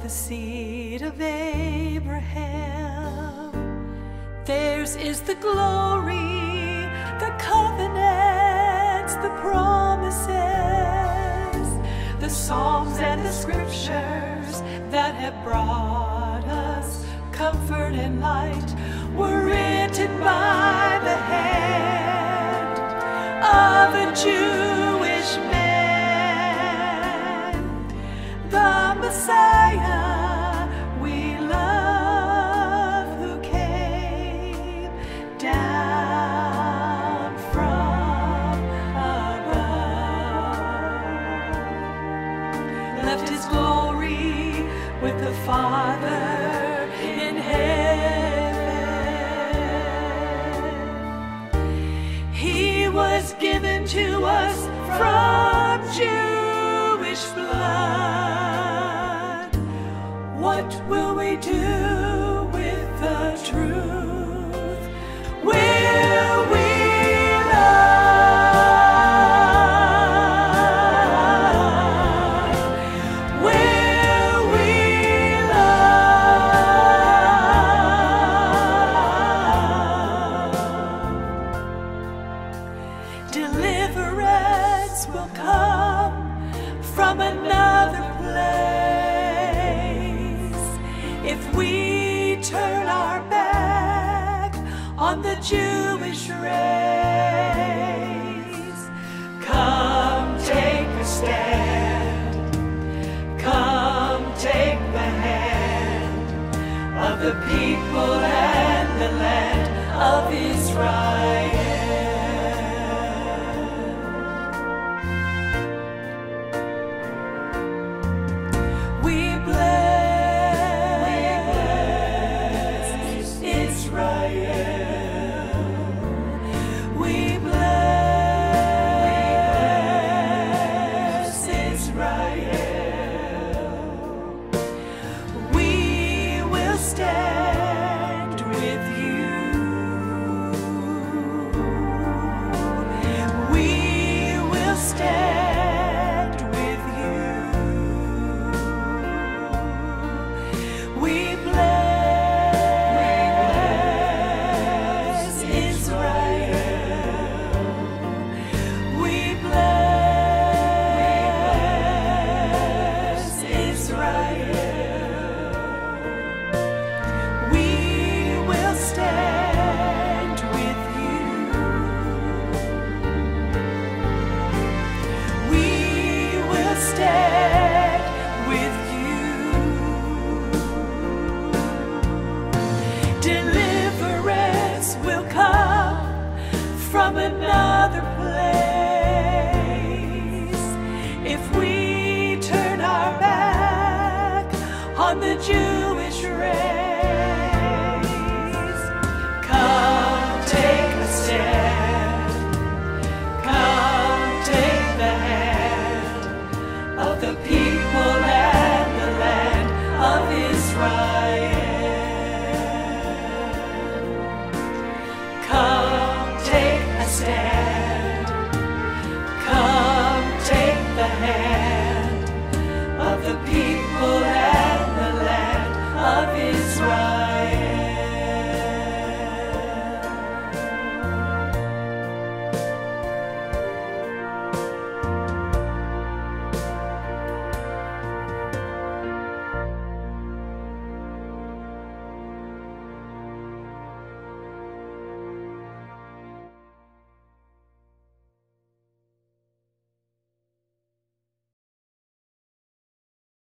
the seed of Abraham. Theirs is the glory, the covenants, the promises, the songs and the scriptures that have brought us comfort and light were written by the hand of a Jewish man, the Messiah we love, who came down from above, left his glory with the Father in heaven. He was given to us from Jewish blood. What will we do with the truth? Will we love? Will we love? Deliverance will come from another place if we turn our back on the Jewish race. Come take a stand, come take the hand of the people and the land of Israel. We bless Israel. We bless Israel. We will stand with you. We will stand with you. We bless Israel. We bless Israel. We will stand with you. We will stand with you. Deliverance will come from another place if we turn our back on the Jewish race. Come take a stand, come take the hand of the people